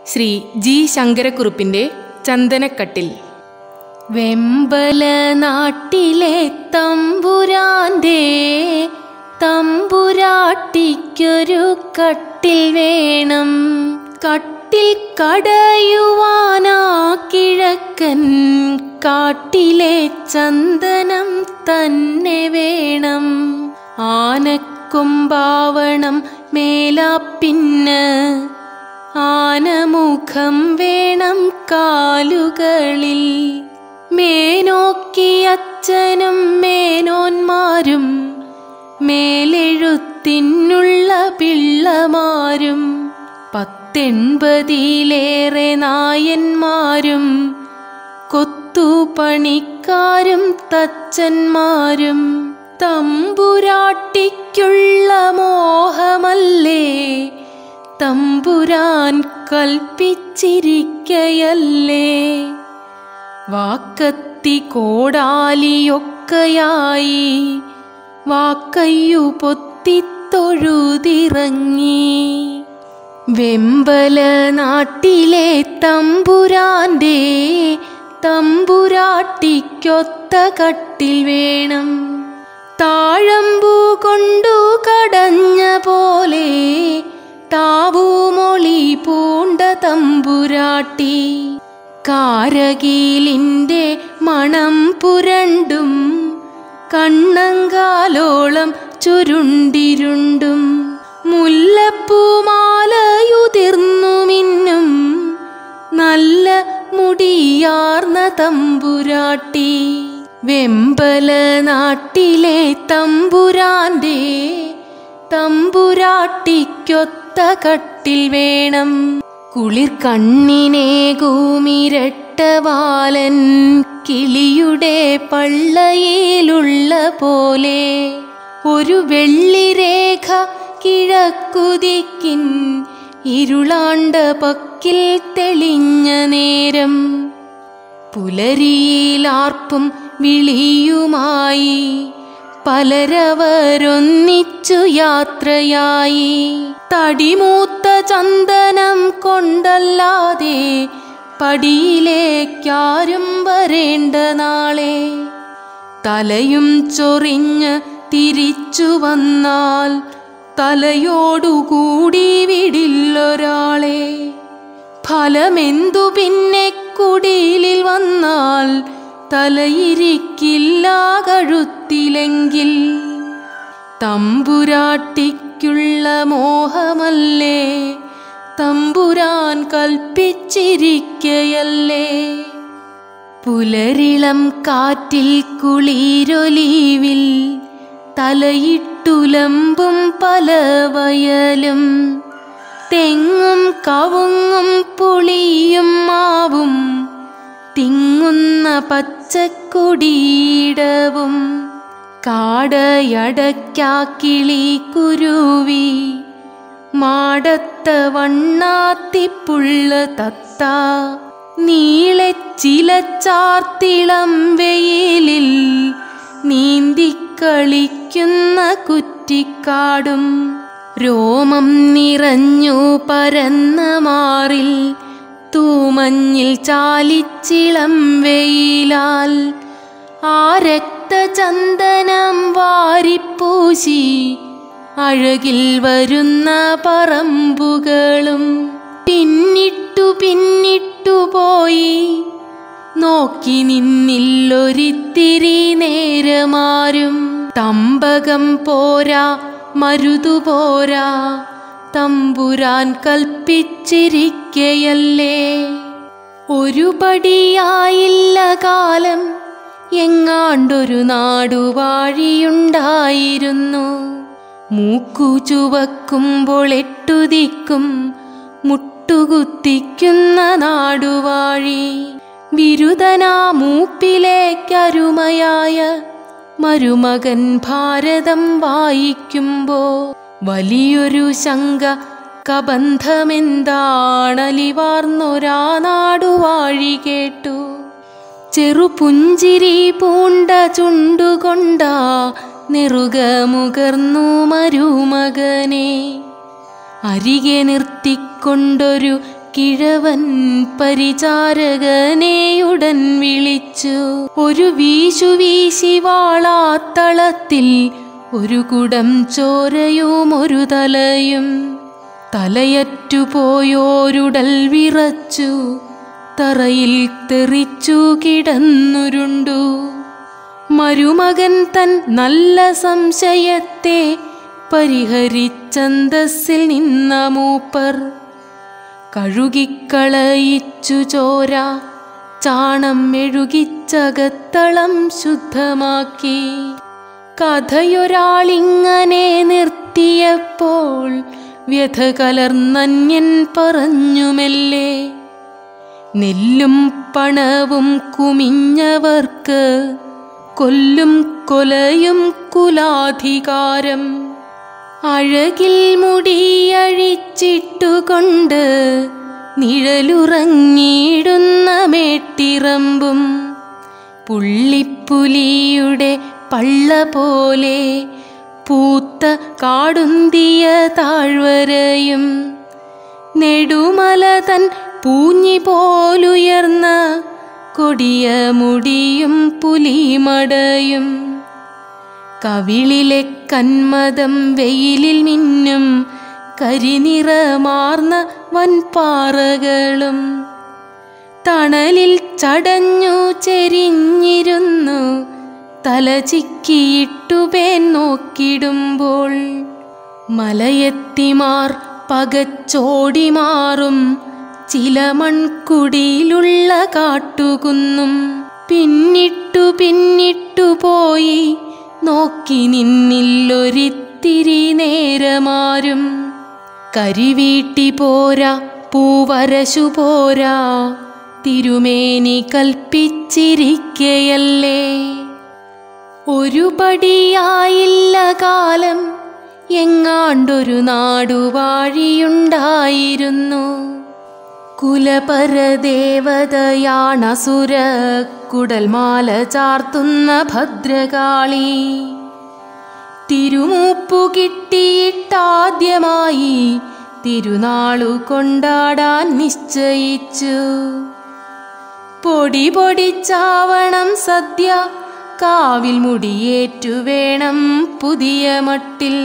Shri G ശങ്കരക്കുറുപ്പിൻ്റെ ചന്ദനക്കട്ടിൽ. വെമ്പല നാട്ടിലെ തമ്പുരാന്റെ തമ്പുരാട്ടിക്കൊരു കട്ടിൽ വേണം. കട്ടിൽ കടയുവാനാ കിഴക്കൻ കാട്ടിലെ ചന്ദനം തന്നെ വേണം. ആനക്കൊമ്പാവണം മേലാപ്പിന്ന്, ആനമുഖം വേണം കാലുകളിൽ. മേനോക്കി അച്ഛനും മേനോന്മാരും മേലെഴുത്തിനുള്ള പിള്ളമാരും 10-80 നായന്മാരും കൊത്തുപണിക്കാരും തച്ചന്മാരും. തമ്പുരാട്ടിക്കുള്ള മോഹമല്ലേ തമ്പുരാൻ കൽപ്പിച്ചിരിക്കയല്ലേ. വാക്കത്തി കോടാലിയൊക്കെയായി വാക്കയ്യു പൊത്തിത്തൊഴുതിറങ്ങി. വെമ്പല നാട്ടിലെ തമ്പുരാന്റെ തമ്പുരാട്ടിക്കൊത്ത കട്ടിൽ വേണം. താഴമ്പൂ കൊണ്ടു കടഞ്ഞ പോലെ താവൂമൊളി പൂണ്ട തമ്പുരാട്ടി. കാരകീലിൻ്റെ മണം പുരണ്ടും കണ്ണങ്കാലോളം ചുരുണ്ടിരുണ്ടും മുല്ലപ്പൂമാലയുതിർന്നു മിന്നും നല്ല മുടിയാർന്ന തമ്പുരാട്ടി. വെമ്പല നാട്ടിലെ തമ്പുരാന്റെ തമ്പുരാട്ടിക്കൊത്ത കട്ടിൽ വേണം. കുളിർ കണ്ണിനേകൂമിരട്ടവാലൻ കിളിയുടെ പള്ളയിലുള്ള പോലെ ഒരു വെള്ളിരേഖ കിഴക്കുതിക്കിൻ ഇരുളാണ്ട പക്കിൽ തെളിഞ്ഞ നേരം. പുലരിയിലാർപ്പും വിളിയുമായി പലരവരൊന്നിച്ചു യാത്രയായി. തടിമൂത്ത ചന്ദനം കൊണ്ടല്ലാതെ പടിയിലേക്കാരും വരേണ്ട നാളെ. തലയും ചൊറിഞ്ഞ് തിരിച്ചു വന്നാൽ തലയോടുകൂടി വിടില്ലൊരാളെ. ഫലമെന്തു പിന്നെ കുടിലിൽ വന്നാൽ തലയിരിക്കില്ല കഴുത്തിലെങ്കിൽ. തമ്പുരാട്ടിക്കുള്ള മോഹമല്ലേ തമ്പുരാൻ കൽപ്പിച്ചിരിക്കയല്ലേ. പുലരിളം കാറ്റിൽ കുളിരൊലിവിൽ തലയിട്ടുലമ്പും പല വയലും. തെങ്ങും കവുങ്ങും പുളിയും മാവും തിങ്ങുന്ന പച്ചക്കൊടിയിടവും. കാടയടക്കാക്കിളി കുരുവി മാടത്ത വണ്ണാത്തിപ്പുള്ള തത്ത. നീളെ ചിലച്ചാർത്തിളം വെയിലിൽ നീന്തിക്കളിക്കുന്ന കുറ്റിക്കാടും. രോമം നിറഞ്ഞു പരന്ന മാറിൽ തൂമഞ്ഞിൽ ചാലിച്ചിളം വെയിലാൽ ആ രക്തചന്ദനം വാരിപ്പൂശി അഴകിൽ വരുന്ന പറമ്പുകളും. പിന്നിട്ടു പിന്നിട്ടു പോയി നോക്കി നിന്നില്ലൊരിത്തിരി നേരമാരും. തമ്പകം പോരാ മരുതുപോരാ തമ്പുരാൻ കൽപ്പിച്ചിരിക്കയല്ലേ. ഒരു പടിയായില്ല കാലം എങ്ങാണ്ടൊരു നാടുവാഴിയുണ്ടായിരുന്നു. മൂക്കു ചുവക്കുമ്പോൾ 8 ദിക്കും മുട്ടുകുത്തിക്കുന്ന നാടുവാഴി. ബിരുദനാ മൂപ്പിലേക്കരുമയായ മരുമകൻ ഭാരതം വായിക്കുമ്പോ വലിയൊരു ശങ്ക കബന്ധമെന്താണലിവാർന്നൊരാ നാടുവാഴി കേട്ടു. ചെറുപുഞ്ചിരി പൂണ്ട ചുണ്ടുകൊണ്ടാ നെറുകമുകർന്നു മരുമകനെ. അരികെ നിർത്തിക്കൊണ്ടൊരു കിഴവൻ പരിചാരകനെയുടൻ വിളിച്ചു. ഒരു വീശു വീശി വാളാത്തളത്തിൽ ഒരു കുടം ചോരയും ഒരു തലയും. തലയറ്റുപോയോരുടൽ വിറച്ചു തറയിൽ തെറിച്ചു കിടന്നുരുണ്ടു. മരുമകൻ തൻ നല്ല സംശയത്തെ പരിഹരിച്ചന്തസ്സിൽ നിന്ന മൂപ്പർ കഴുകിക്കളയിച്ചു ചോര, ചാണം മെഴുകിച്ചകത്തളം ശുദ്ധമാക്കി. കഥയൊരാളിങ്ങനെ നിർത്തിയപ്പോൾ വ്യഥ കലർന്നന്യൻ പറഞ്ഞു മെല്ലെ, നെല്ലും പണവും കുമിഞ്ഞവർക്ക് കൊല്ലും കൊലയും കുലാധികാരം. അഴകിൽ മുടിയഴിച്ചിട്ടുകൊണ്ട് നിഴലുറങ്ങിയിടുന്ന മേട്ടിറമ്പും പുള്ളിപ്പുലിയുടെ പള്ള പോലെ പൂത്ത കാടുന്തിയ താഴ്വരയും നെടുമല തൻ പൂഞ്ഞി പോലുയർന്ന കൊടിയ മുടിയും പുലിമടയും കവിളിലെ കന്മദം വെയിലിൽ മിന്നും കരിനിറമാർന്ന വൻപാറകളും തണലിൽ ചടഞ്ഞു ചെരിഞ്ഞിരുന്നു തലചിക്കിയിട്ടുപേൻ നോക്കിടുമ്പോൾ മലയെത്തിമാർ പകച്ചോടി മാറും ചില മൺകുടിയിലുള്ള കാട്ടുകുന്നും പിന്നിട്ടു പോയി നോക്കി നിന്നില്ലൊരിത്തിരി നേരമാരും. കരിവീട്ടി പോരാ പൂവരശു പോരാ തിരുമേനി കൽപ്പിച്ചിരിക്കയല്ലേ. ഒരു പടിയായില്ല കാലം എങ്ങാണ്ടൊരു നാടുവാഴിയുണ്ടായിരുന്നു. കുലപരദേവതയാണസുര കുടൽമാല ചാർത്തുന്ന ഭദ്രകാളി. തിരുമൂപ്പു കിട്ടിയിട്ടാദ്യമായി തിരുനാളു കൊണ്ടാടാൻ നിശ്ചയിച്ചു. പൊടി പൊടിച്ചാവണം സദ്യ, കാവിൽ മുടിയേറ്റുവേണം പുതിയ മട്ടിൽ.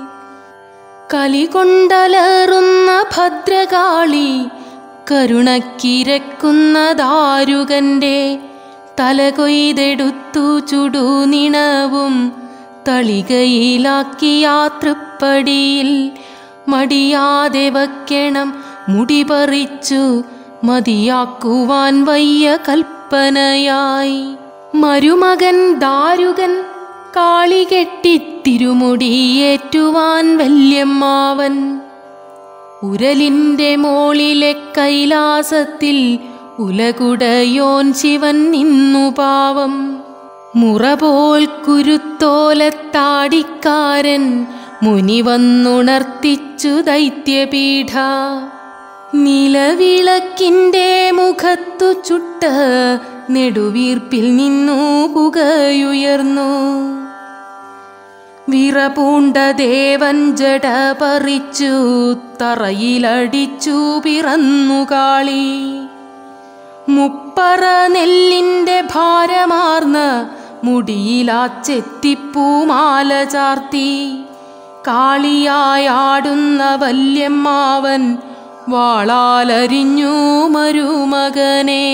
കലികൊണ്ടലറുന്ന ഭദ്രകാളി കരുണക്കിരക്കുന്ന ദാരുകന്റെ തല കൊയ്തെടുത്തു ചുടുനിണവും തളികയിലാക്കിയ തൃപ്പടിയിൽ മടിയാതെ വയ്ക്കണം. മുടി പറിച്ചു മതിയാക്കുവാൻ വയ്യ കൽപ്പനയായി. മരുമകൻ ദാരുകൻ കാളി കെട്ടി തിരുമുടിയേറ്റുവാൻ വല്യമ്മാവൻ ഉരലിൻ്റെ മോളിലെ കൈലാസത്തിൽ ഉലകുടയോൻ ശിവൻ നിന്നു പാവം. മുറപോൽ കുരുത്തോലത്താടിക്കാരൻ മുനി വന്നുണർത്തിച്ചു ദൈത്യപീഠ. നിലവിളക്കിൻ്റെ മുഖത്തു ചുട്ട നെടുവീർപ്പിൽ നിന്നു പുകയുയർന്നു. വിറപൂണ്ട ദേവൻ ജട പറിച്ചു തറയിലടിച്ചു പിറന്നു കാളി. മുപ്പറ നെല്ലിൻ്റെ ഭാരമാർന്ന മുടിയിലാ ചെത്തിപ്പൂമാല ചാർത്തി കാളിയായാടുന്ന വല്യമ്മാവൻ വാളാലരിഞ്ഞു മരുമകനെ.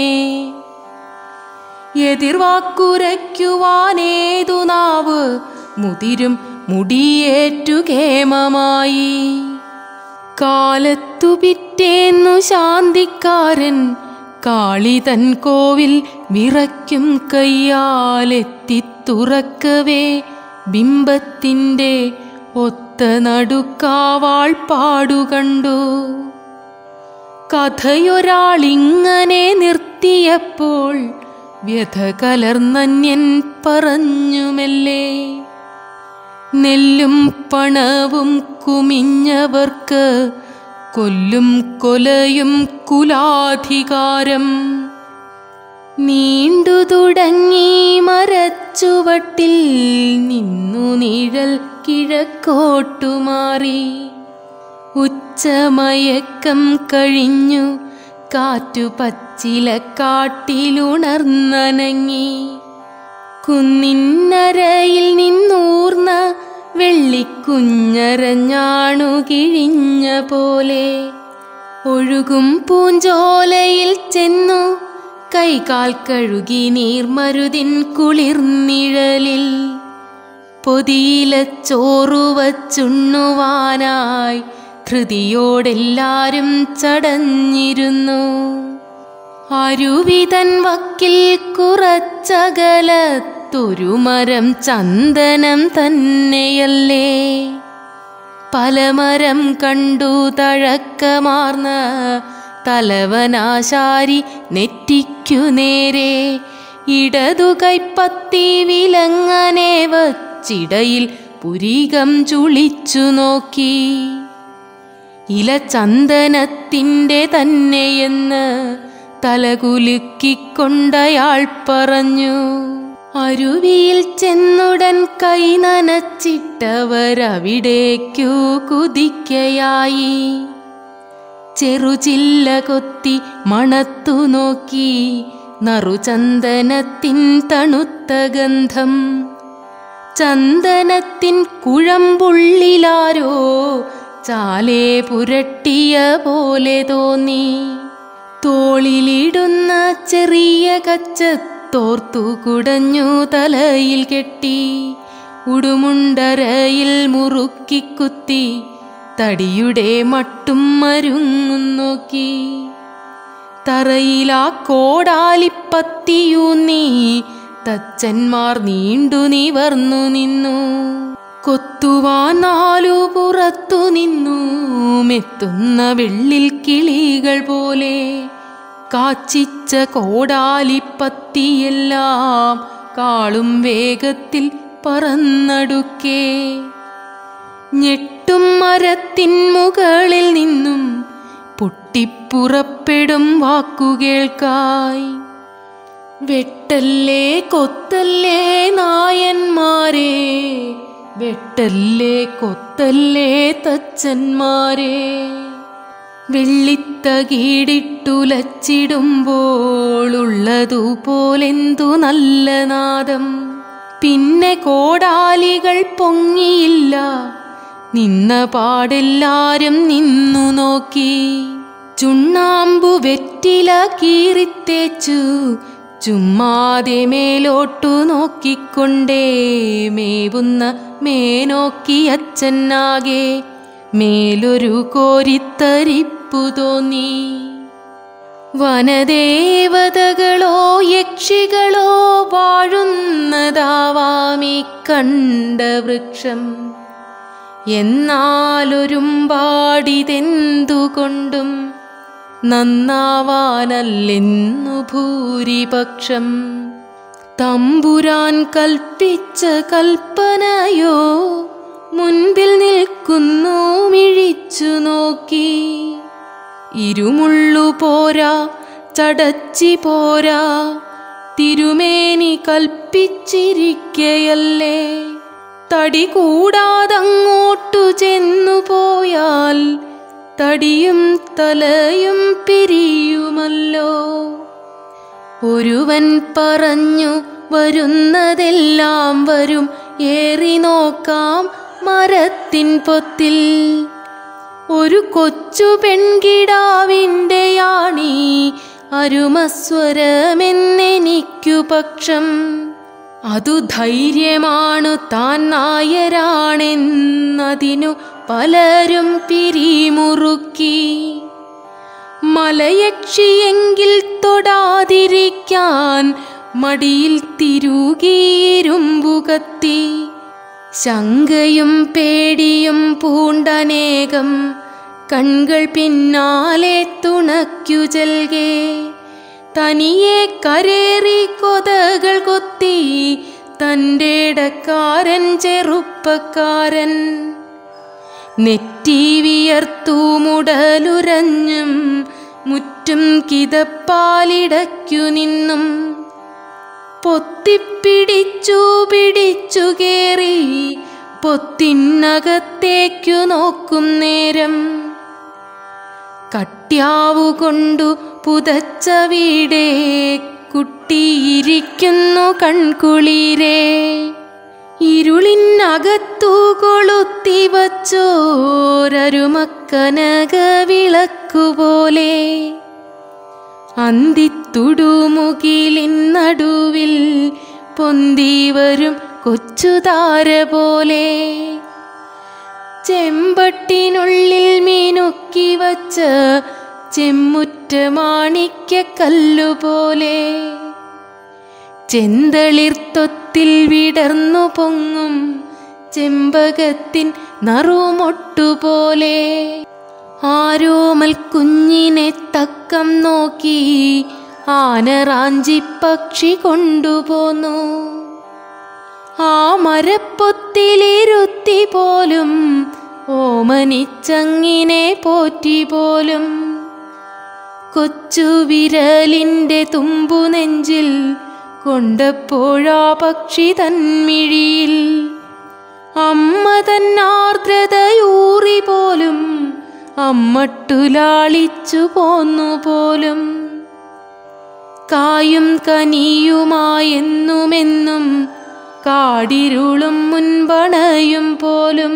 എതിർവാക്കുരയ്ക്കുവാനേതു നാവ് മുതിരും മുടിയേറ്റു കേമമായി. കാലത്തു പിറ്റേന്നു ശാന്തിക്കാരൻ കാളി തൻ കോവിൽ വിറയ്ക്കും കയ്യാലെത്തിത്തുറക്കവേ ബിംബത്തിൻ്റെ ഒത്ത നടുക്കാവാൾ പാടുകണ്ടു. കഥയൊരാളിങ്ങനെ നിർത്തിയപ്പോൾ വ്യഥ കലർന്നന്യൻ പറഞ്ഞുമെല്ലേ, നെല്ലും പണവും കുമിഞ്ഞവർക്ക് കൊല്ലും കൊലയും കുലാധികാരം. നീണ്ടു തുടങ്ങി മരച്ചുവട്ടിൽ നിന്നു നിഴൽ കിഴക്കോട്ടുമാറി. ഉച്ചമയക്കം കഴിഞ്ഞു കാറ്റു പച്ചിലക്കാട്ടിലുണർന്നനങ്ങി. കുന്നിന്നരയിൽ നിന്നൂർന്ന വെള്ളിക്കുഞ്ഞരഞ്ഞാണു കിഴിഞ്ഞ പോലെ ഒഴുകും പൂഞ്ചോലയിൽ ചെന്നു കൈകാൽ കഴുകി നീർമരുതിൻ കുളിർനിഴലിൽ പൊതിയിലച്ചോറു വച്ചുണ്ണുവാനായി ധൃതിയോടെല്ലാരും ചടഞ്ഞിരുന്നു. അരുവിതൻ വക്കിൽ കുറച്ചകലത്തൊരു മരം ചന്ദനം തന്നെയല്ലേ. പലമരം കണ്ടു തഴക്കമാർന്ന തലവനാശാരി നെറ്റിക്കു നേരെ ഇടതു കൈപ്പത്തി വിലങ്ങനെ വച്ചിടയിൽ പുരികം ചുളിച്ചു നോക്കി. ഇല ചന്ദനത്തിൻ്റെ തന്നെയെന്ന് തലകുലുക്കിക്കൊണ്ടയാൾ പറഞ്ഞു. അരുവിയിൽ ചെന്നുടൻ കൈ നനച്ചിട്ടവരവിടേക്കു കുതിക്കയായി. ചെറുചില്ല കൊത്തി മണത്തു നോക്കി നറുചന്ദനത്തിൻ തണുത്ത ഗന്ധം. ചന്ദനത്തിൻ കുഴമ്പുള്ളിലാരോ ചാലേ പുരട്ടിയ പോലെ തോന്നി. തോളിലിടുന്ന ചെറിയ കച്ചത്തോർത്തു കുടഞ്ഞു തലയിൽ കെട്ടി. ഉടുമുണ്ടരയിൽ മുറുക്കിക്കുത്തി തടിയുടെ മട്ടും മരുങ്ങും നോക്കി. തറയിലാ കോടാലിപ്പത്തിയൂന്നി തച്ചന്മാർ നീണ്ടു നിവർന്നു നിന്നു. കൊത്തുവാൻ നാലു പുറത്തു നിന്നു മെത്തുന്ന വെള്ളിൽ കിളികൾ പോലെ. കാച്ചിച്ച കോടാലിപ്പത്തിയെല്ലാം കാളും വേഗത്തിൽ പറന്നടുക്കേ. ഞെട്ടും മരത്തിൻ മുകളിൽ നിന്നും പൊട്ടിപ്പുറപ്പെടും വാക്കുകേൾക്കായി. വെട്ടല്ലേ കൊത്തല്ലേ നായന്മാരെ, വെട്ടല്ലേ കൊത്തല്ലേ തച്ചന്മാരെ. വെള്ളിത്തകീടിട്ടുലച്ചിടുമ്പോളുള്ളതുപോലെന്തു നല്ല നാദം. പിന്നെ കോടാലികൾ പൊങ്ങിയില്ല. നിന്ന പാടെല്ലാരും നിന്നു നോക്കി. ചുണ്ണാമ്പു വെറ്റില കീറിത്തേച്ചു ചുമ്മാതെ മേലോട്ടു നോക്കിക്കൊണ്ടേ മേവുന്ന മേനോക്കി അച്ഛനാകെ മേലൊരു കോരിത്തരിപ്പു തോന്നി. വനദേവതകളോ യക്ഷികളോ വാഴുന്നതാവാമീ കണ്ട വൃക്ഷം. എന്നാലൊരുമ്പാടിതെന്തുകൊണ്ടും നന്നാവാനല്ലെന്നു ഭൂരിപക്ഷം. തമ്പുരാൻ കൽപ്പിച്ച കൽപ്പനയോ മുൻപിൽ നിൽക്കുന്നു മിഴിച്ചു നോക്കി. ഇരുമുള്ളു പോരാ ചടച്ചി പോരാ തിരുമേനി കൽപ്പിച്ചിരിക്കയല്ലേ. തടി കൂടാതങ്ങോട്ടു ചെന്നു പോയാൽ തടിയും തലയും പിരിയുമല്ലോ. ഒരുവൻ പറഞ്ഞു വരുന്നതെല്ലാം വരും, ഏറി നോക്കാം മരത്തിൻ പൊത്തിൽ. ഒരു കൊച്ചു പെൺകിടാവിൻ്റെ യാണി അരുമസ്വരമെന്നെനിക്കു പക്ഷം. അതു ധൈര്യമാണു താൻ നായരാണെന്നതിനു പലരും പിരിമുറുക്കി. മലയക്ഷിയെങ്കിൽ തൊടാതിരിക്കാൻ മടിയിൽ തിരുകിയിരുമ്പു കത്തി. ശങ്കയും പേടിയും പൂണ്ടനേകം കൺകൾ പിന്നാലെ തുണയ്ക്കു ചെൽകെ. തനിയെ കരേറി കൊതകൾ കൊത്തി തൻ്റെ ഇടക്കാരൻ ചെറുപ്പക്കാരൻ. നെറ്റി വിയർത്തു മുടലുരഞ്ഞും മുറ്റും കിതപ്പാലിടയ്ക്കു നിന്നും പൊത്തിപ്പിടിച്ചു പിടിച്ചു കേറി പൊത്തിനകത്തേക്കു നോക്കും നേരം കട്യാവുകൊണ്ടു പുതച്ച വീടേ കുട്ടിയിരിക്കുന്നു കൺകുളിരേ. ഇരുളിനകത്തു കൊളുത്തി വച്ചോരരുമക്കനക വിളക്കുപോലെ അന്തിത്തുടുമുകിലിൻ നടുവിൽ പൊന്തിവരും കൊച്ചുതാര പോലെ ചെമ്പട്ടിനുള്ളിൽ മീനുക്കി വച്ച ചെമ്മുറ്റ മാണിക്യക്കല്ലുപോലെ ചെന്തളിർത്തൊത്തിൽ വിടർന്നു പൊങ്ങും ചെമ്പകത്തിൻ നറുമൊട്ടുപോലെ ആരോമൽ കുഞ്ഞിനെ തക്കം നോക്കി ആനറാഞ്ചി പക്ഷി കൊണ്ടുപോന്നു. ആ മരപ്പൊത്തിലിരുത്തി പോലും ഓമനിച്ചങ്ങിനെ പോറ്റി പോലും കൊച്ചു വിരലിൻ്റെ തുമ്പു നെഞ്ചിൽ കൊണ്ടപ്പോഴാ പക്ഷി തന്മിഴിയിൽ അമ്മ തന്നാർദ്രതയൂറി പോലും അമ്മട്ടുലാളിച്ചു പോന്നു പോലും. കായും കനിയുമായെന്നുമെന്നും കാടിരുളും മുൻപണയും പോലും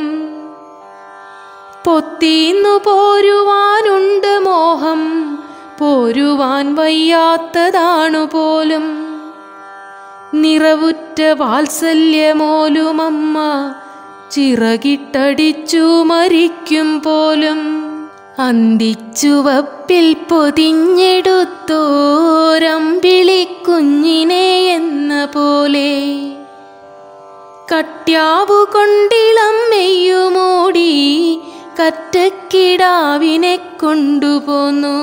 പൊത്തിന്നു പോരുവാനുണ്ട് മോഹം, പോരുവാൻ വയ്യാത്തതാണു പോലും. നിറവുറ്റ വാത്സല്യമോലുമമ്മ ചിറകിട്ടടിച്ചു മരിക്കും പോലും. അന്തിച്ചുവപ്പിൽ പൊതിഞ്ഞെടുത്തോരമ്പിളി കുഞ്ഞിനെ എന്ന പോലെ കട്യാവു കൊണ്ടിളം മെയ്യുമൂടി കറ്റക്കിടാവിനെ കൊണ്ടുപോന്നു.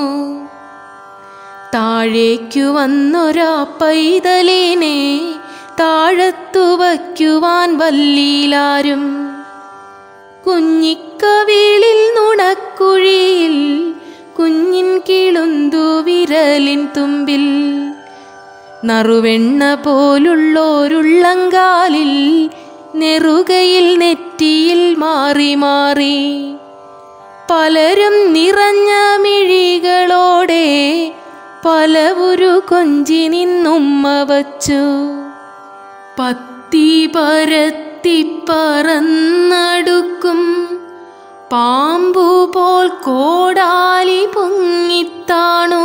താഴേക്കു വന്നൊരാ പൈതലിനെ താഴത്തു വയ്ക്കുവാൻ വല്ലീലാരും. കുഞ്ഞിക്കവിളിൽ നുണക്കുഴിയിൽ കുഞ്ഞിൻ കിളുന്തു വിരലിൻ തുമ്പിൽ നറുവെണ്ണ പോലുള്ളോരുള്ളങ്കാലിൽ നെറുകയിൽ നെറ്റിയിൽ മാറി മാറി പലരും നിറഞ്ഞ മിഴികളോടെ പലവുരു കൊഞ്ചി നിന്നുമ്മ വച്ചു. പത്തി പരത്തി പറന്നടുക്കും പാമ്പുപോൽ കോടാലി പൊങ്ങിത്താണു.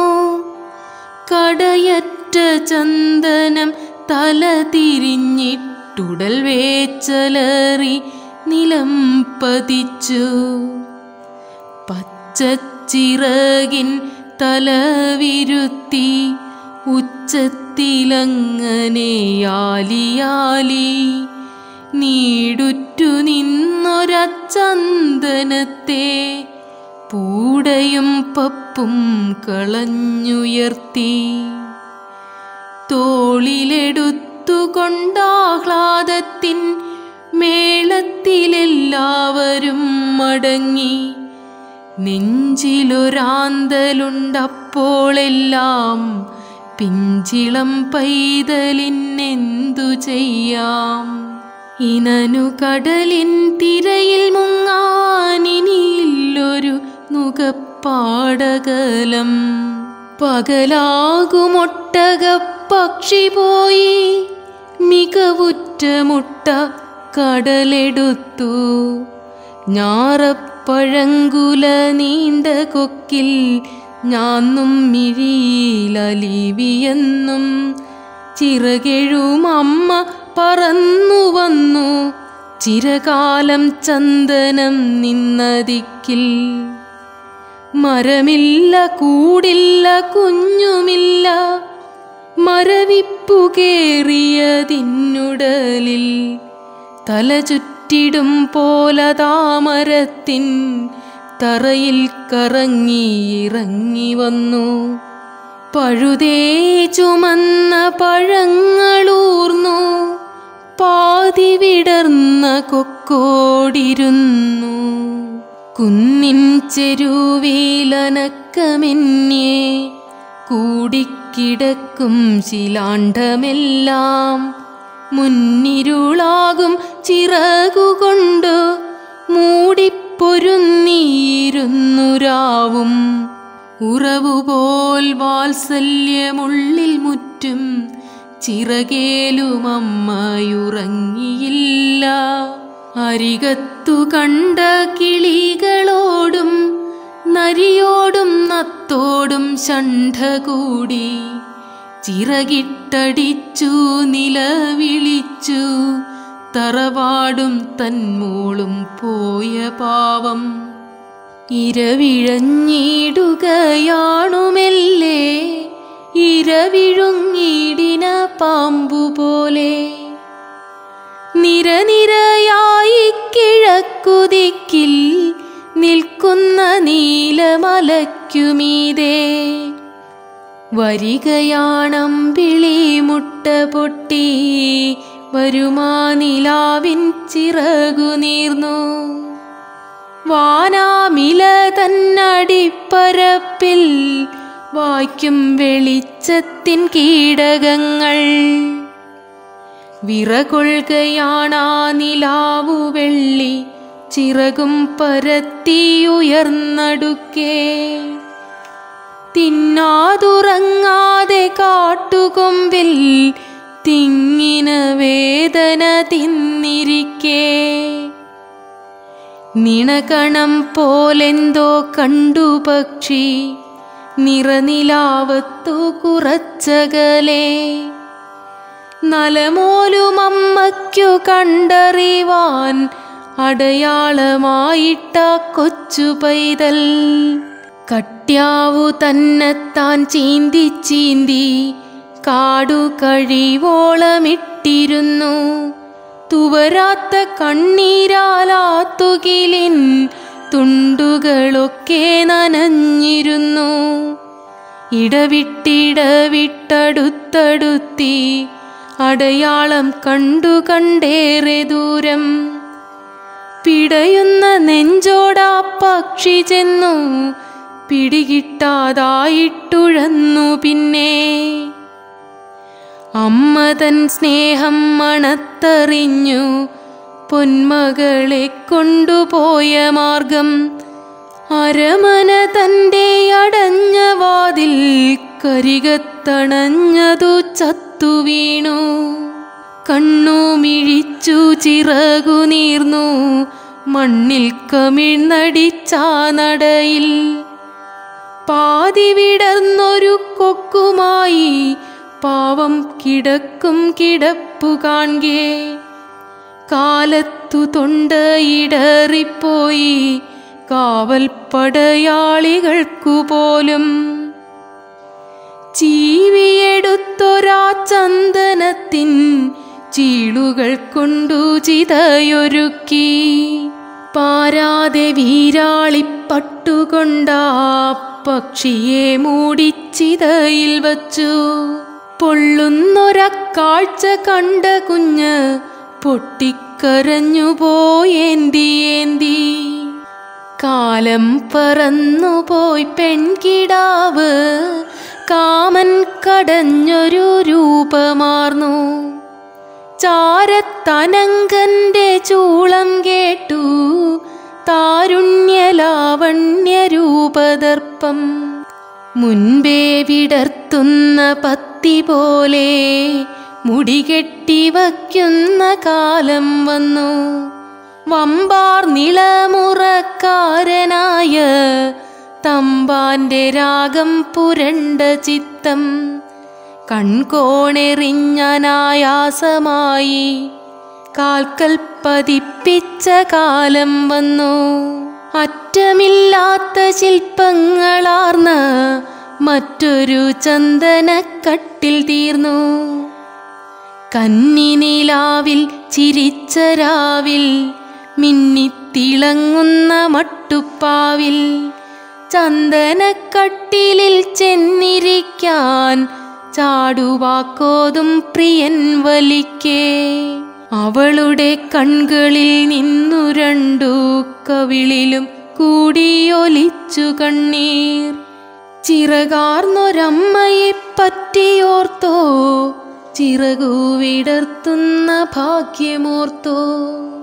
കടയറ്റ ചന്ദനം തല തിരിഞ്ഞിട്ടുടൽ വേച്ചലറി നിലം പതിച്ചു. പച്ചച്ചിറകിൻ തലവിരുത്തി ഉച്ചത്തിലങ്ങനെയാലിയാലി നീടുറ്റു നിന്നൊരച്ചന്ദനത്തെ പൂടയും പപ്പും കളഞ്ഞുയർത്തി. തോളിലെടുത്തുകൊണ്ടാഹ്ലാദത്തിൻ മേളത്തിലെല്ലാവരും മടങ്ങി. നെഞ്ചിലൊരാന്തലുണ്ടപ്പോളെല്ലാം പിഞ്ചിളം പൈതലിനെന്തു ചെയ്യാം. ഇനനു കടലിൻ തിരയിൽ മുങ്ങാനിനിയില്ലൊരു നുകപ്പാടകലം. പകലാകുമൊട്ടക പക്ഷി പോയി മികവുറ്റ മുട്ട കടലെടുത്തു. ഞാറപ്പഴങ്കുല നീണ്ട കൊക്കിൽ ഞാന്നും മിഴിയിലലിവിയെന്നും ചിറകെഴും അമ്മ പറന്നു വന്നു ചിരകാലം ചന്ദനം നിന്നതിക്കിൽ. മരമില്ല കൂടില്ല കുഞ്ഞുമില്ല മരവിപ്പു കേറിയതിന്നുടലിൽ തല ചുറ്റിടും പോലതാമരത്തിൻ തറയിൽ കറങ്ങിയിറങ്ങി വന്നു. പഴുതേ ചുമന്ന പഴങ്ങളൂർന്നു പാതി വിടർന്ന കൊക്കോടിരുന്നു. കുന്നിൻ ചെരുവിലനക്കമെന്യേ കൂടിക്കിടക്കും ശിലാണ്ഡമെല്ലാം മുന്നിരുളാകും ചിറകുകൊണ്ടു മൂടിപ്പൊരുന്നിയിരുന്നു രാവും. ഉറവുപോൽ വാത്സല്യമുള്ളിൽ മുറ്റും ചിറകേലും അമ്മയുറങ്ങിയില്ല. അരികത്തു കണ്ട കിളികളോടും നരിയോടും നത്തോടും ശണ്ഠ കൂടി ചിറകിട്ടടിച്ചു നിലവിളിച്ചു തറവാടും തന്മോളും പോയ പാവം. ഇരവിഴഞ്ഞിടുകയാണുമെല്ലേ ഇരവിഴുങ്ങിടിന പാമ്പുപോലെ. നിരനിരയായി കിഴക്കുദിക്കിൽ നിൽക്കുന്ന നീലമലയ്ക്കുമീതേ വരികയാണമ്പിളി മുട്ട പൊട്ടി വരുമാ നിലാവിൻ ചിറകു നീർന്നു. വാനാമില തന്നടിപ്പരപ്പിൽ വായ്ക്കും വെളിച്ചത്തിൻ കീടകങ്ങൾ. വിറകൊള്ളുകയാണാ നിലാവു വെള്ളി ചിറകും പരത്തിയുയർന്നടുക്കേ. തിന്നാതുറങ്ങാതെ കാട്ടുകൊമ്പിൽ തിങ്ങിന വേദന തിന്നിരിക്കേ. നിണകണം പോലെന്തോ കണ്ടു പക്ഷി നിറനിലാവത്തു കുറച്ചകലെ. നലമോലുമമ്മയ്ക്കു കണ്ടറിവാൻ അടയാളമായിട്ട കൊച്ചു പൈതൽ. കട്യാവു തന്നെത്താൻ ചീന്തി ചീന്തി കാടു കഴിവോളമിട്ടിരുന്നു. തുവരാത്ത കണ്ണീരാലാത്തുകിലിൻ തുണ്ടുകളൊക്കെ നനഞ്ഞിരുന്നു. ഇടവിട്ടിടവിട്ടടുത്തടുത്തി അടയാളം കണ്ടു കണ്ടേറെ ദൂരം. പിടയുന്ന നെഞ്ചോടാ പക്ഷി ചെന്നു പിടികിട്ടാതായിട്ടുഴന്നു. പിന്നെ അമ്മ തൻ സ്നേഹം മണത്തറിഞ്ഞു പൊന്മകളെ കൊണ്ടുപോയ മാർഗം. അരമന തൻ്റെ അടഞ്ഞ വാതിൽ കരികത്തണഞ്ഞതു ചത്തു വീണു. കണ്ണു മിഴിച്ചു ചിറകു നീർന്നു മണ്ണിൽ കമിഴ്ന്നടിച്ചാ നടയിൽ. പാതി വിടർന്നൊരു കൊക്കുമായി പാവം കിടക്കും കിടപ്പു കാൺകേ. കാലത്തു തൊണ്ടയിടറിപ്പോയി കാവൽ പടയാളികൾക്കുപോലും. ചീവിയെടുത്തൊരാ ചന്ദനത്തിൻ ചീളുകൾ കൊണ്ടു ചിതയൊരുക്കി. പാരാതെ വീരാളിപ്പട്ടുകൊണ്ടാ പക്ഷിയെ മൂടിച്ചിതയിൽ വച്ചു. പൊള്ളുന്നൊരക്കാഴ്ച കണ്ട കുഞ്ഞ് പൊട്ടിക്കരഞ്ഞുപോയേന്തി ഏന്തി. കാലം പറന്നുപോയി പെൺകിടാവ് കാമൻ കടഞ്ഞൊരു രൂപമാർന്നു. ചാരത്തനങ്കന്റെ ചൂളം കേട്ടു താരുണ്യലാവണ്യരൂപദർപ്പം. മുൻപേ വിടർത്തുന്ന പത്തി പോലെ മുടികെട്ടി വയ്ക്കുന്ന കാലം വന്നു. വമ്പാർ നിളമുറക്കാരനായ തമ്പാന്റെ രാഗം പുരണ്ട ചിത്തം. കൺകോണെറിഞ്ഞനായാസമായി കാൽക്കൽ പതിപ്പിച്ച കാലം വന്നു. അറ്റമില്ലാത്ത ശില്പങ്ങളാർന്ന മറ്റൊരു ചന്ദനക്കട്ടിൽ തീർന്നു. കന്നിനിലാവിൽ ചിരിച്ച രാവിൽ മിന്നിത്തിളങ്ങുന്ന മട്ടുപ്പാവിൽ ചന്ദനക്കട്ടിലിൽ ചെന്നിരിക്കാൻ ചാടുവാക്കോതും പ്രിയൻ വലിക്കേ. അവളുടെ കൺകളിൽ നിന്നു രണ്ടു കവിളിലും കൂടിയൊലിച്ചു കണ്ണീർ. ചിറകാർന്നൊരമ്മയെ പറ്റിയോർത്തോ ചിറകു വിടർത്തുന്ന ഭാഗ്യമോർത്തോ.